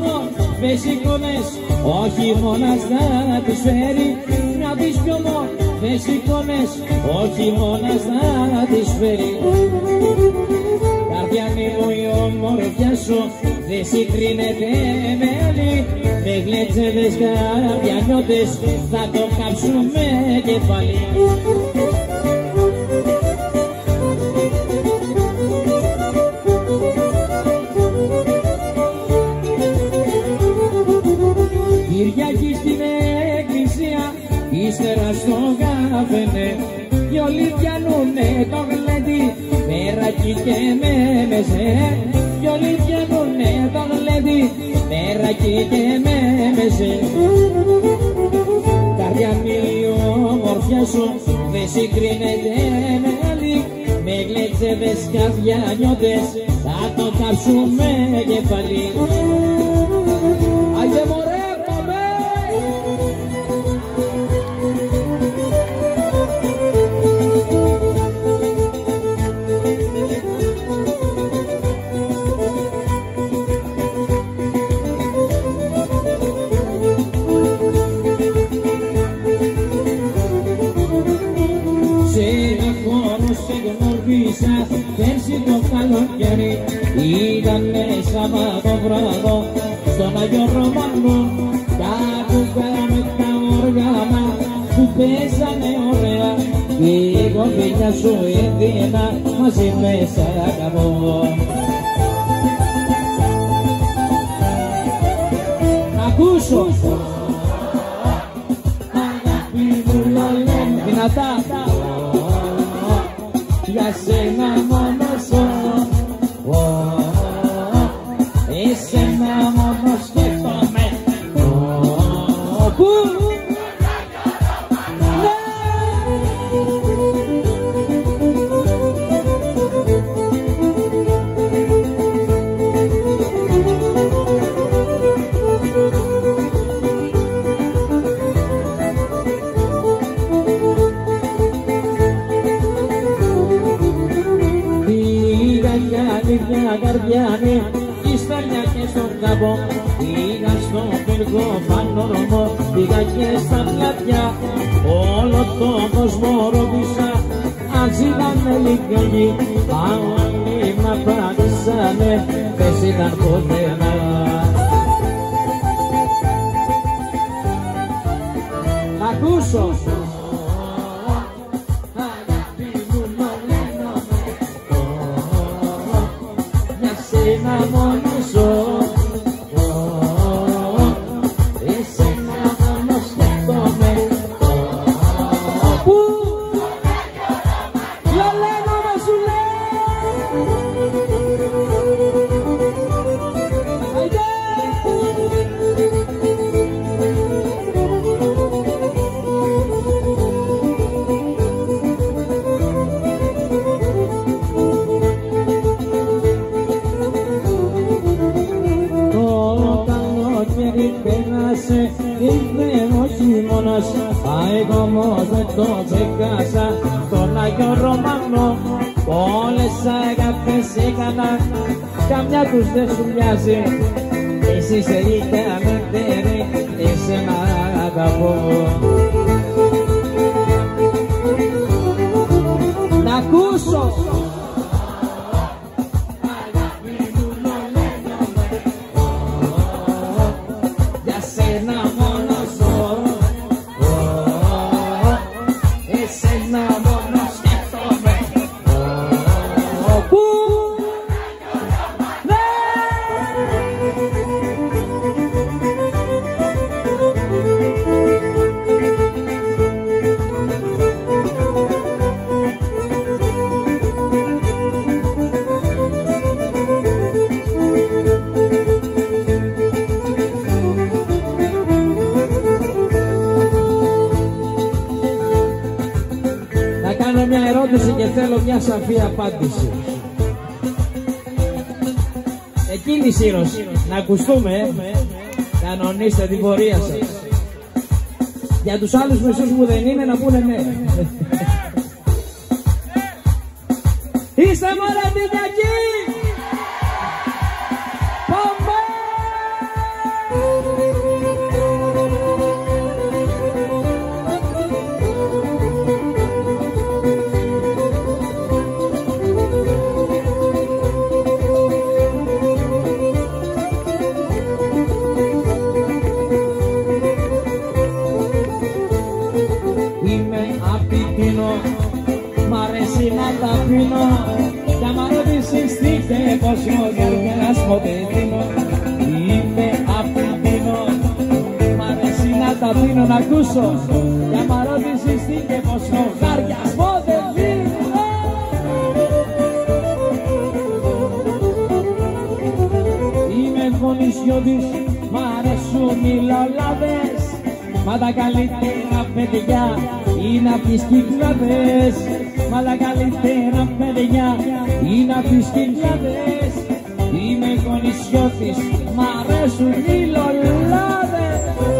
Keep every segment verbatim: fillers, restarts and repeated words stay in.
μόνο πες εικόνες, όχι μόνας να τις φέρει. Να δεις κι όμως πες εικόνες, όχι μόνας να τις φέρει. Καρδιάνη μου η ομορφιά σου δεν συγκρίνεται με άλλη. Με γλέτσεδες καρδιανιώτες θα το κάψουμε και πάλι. Κυριακή στην εκκλησία, ύστερα στο καφενέ, κι όλοι πιανούνε το γλέντι, μεράκι και με μεσέ. Κι όλοι πιανούνε το γλέντι, μεράκι και με μεσέ. Καρδιά μου η ομορφιά σου δεν συγκρίνεται με άλλη. Με γλέτσεδες καρδιανιώτες θα το κάψουμε και πάλι. Άγιε μωρέ! Πέρσι το καλοκαίρι ήτανε Σάββατο βράδο στον Άγιο Ρωμανό. Κάπου πέρα με τα όργανα που πέσανε ωραία και η κοφίλια σου έδινα μαζί με σ' αγαπώ. Να ακούσω αγάπη μου λένε δυνατά για σένα μόνο ζω, εσένα μόνο σκέφτομαι. Πού? Καρδιάνη, η σταλιά και στον κάμπο, πήγα στο πύργο πανόρμο, πήγα και στα πλατιά, όλο τον κόσμο ρώτησα, ας είδαμε λίγοι, όλοι μ' απάντησανε, πες ήταν πουθενά. Να ακούσω! Εσένα μόνο ζω, εσένα μόνο σκέφτομαι. Πού? Ποιο λέγω να σου ήρθε ο χειμώνας, εγώ όμως δεν το ξεχάσα τον Άγιο Ρωμανό. Όλες αγάπες έκανα, καμιά τους δεν σου μοιάζει. Εσύ είσαι η καλύτερη, εσένα αγαπώ. Να ακούσω! Μια ερώτηση και θέλω μια σαφή απάντηση. Εκείνη Σύρωση, να ακουστούμε, ε. Κανονίστε την πορεία σας. Για τους άλλους μισούς που δεν είναι να πούνε ναι. Είστε μωρά την Κυριακή! Πάμε! τα πίνω κι άμα ρωτήσεις τι και πως ο καρδιάς ποτέ δίνω. Είμαι απειλίνο, μ' αρέσει να τα πίνω να ακούσω κι άμα ρωτήσεις τι και πως ο καρδιάς ποτέ δίνω. Είμαι φωνησιώτης, μ' αρέσουν οι λολάδες, μα τα καλύτερα παιδιά είναι απ' τις κυκλάδες. Μα τα καλύτερα παιδιά είναι απ' τις κυκλάδες. Είμαι γονισιώτης, μ' αρέσουν οι λολάδες.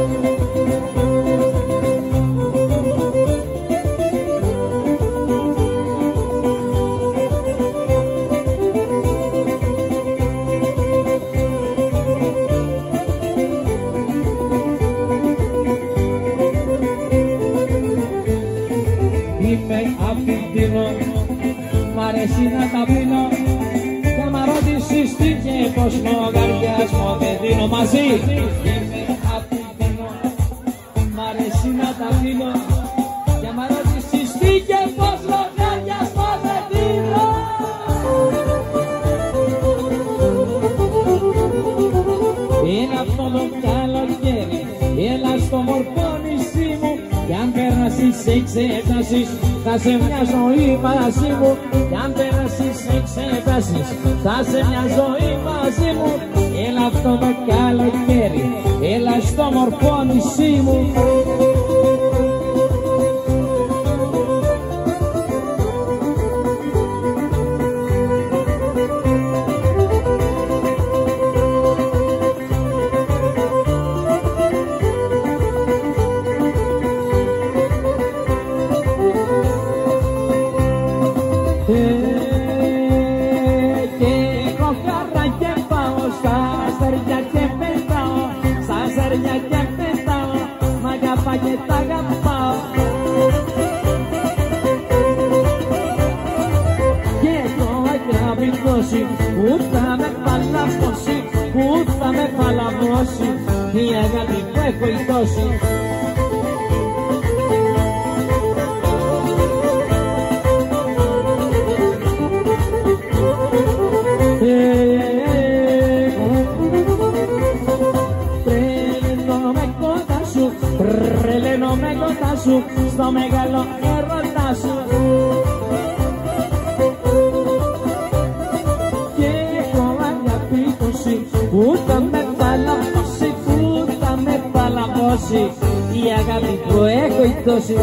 Μ' αρέσει να τα πίνω και άμα ρωτήσεις τι και πως ο καρδιάς ποτέ δίνω. Μαζί είμαι απειλίνο, μ' αρέσει να τα πίνω και άμα ρωτήσεις τι και πως ο καρδιάς ποτέ δίνω. Είναι αυτό το καλοκαίρι, έλα στο μορφό νησί μου κι αν περάσεις εξετάσεις θα σε μια ζωή μαζί μου. Κι αν περάσεις εξετάσεις θα σε μια ζωή μαζί μου. Έλα αυτό το καλοκαίρι, έλα στο μορφό νησί μου. Πού θα με παλαβώσει, πού θα με παλαβώσει η αγάπη που έχω ητώσει. Τρελαίνομαι κοντά σου, τρελαίνομαι κοντά σου στο μεγάλο έρωτά σου. Πού θα με παλαβώσει, πού θα με παλαβώσει η αγάπη που έχω ητώσει.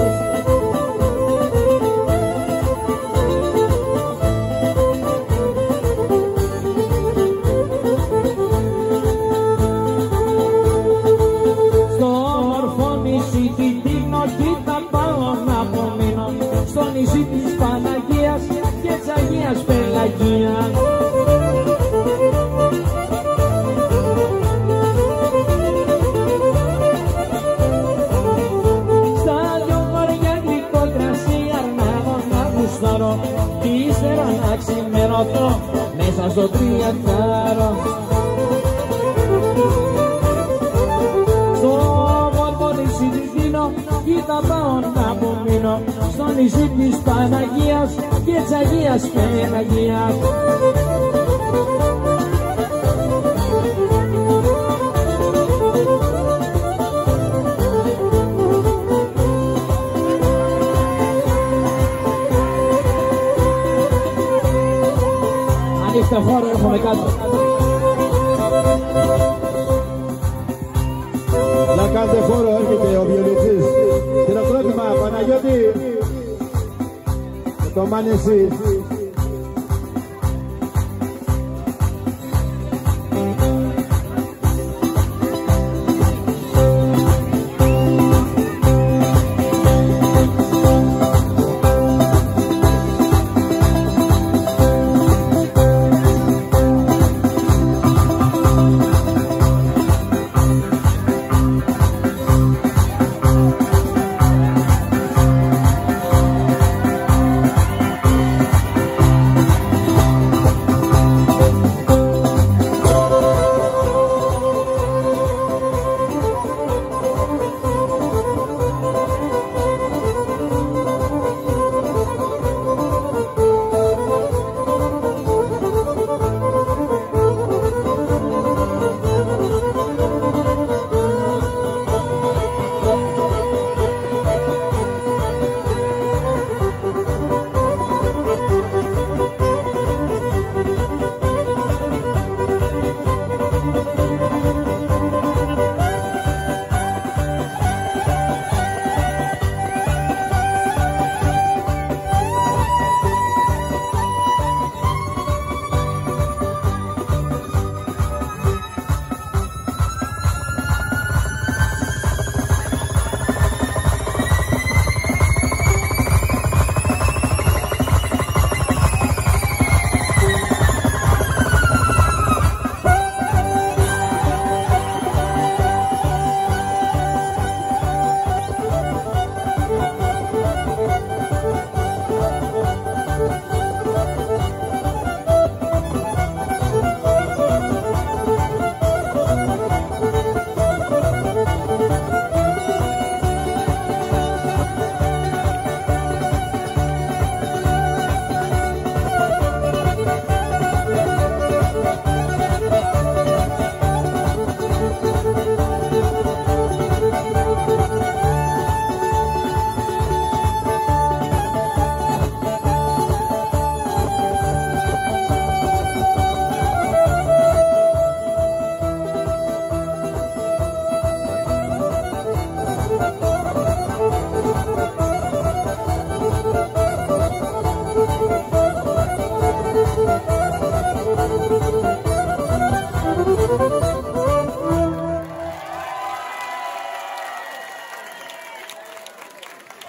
Στο όμορφο νησί τη Τινόκη θα πάω να απομείνω, στο νησί της Παναγίας και της Αγίας Πελαγίας. Ύστερα να ξημερωθώ μέσα στο τριαντάρο. Στο όμορφο νησί της Τινόκη θα πάω να απομείνω, στο νησί της Παναγίας και της Αγίας Πελαγίας. Στο χώρο έρχομαι κάτω. Για κάθε χώρο έρχεται ο βιολιτής. Χειροκρότημα Παναγιώτη το Μάνεση.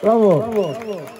Μπράβο.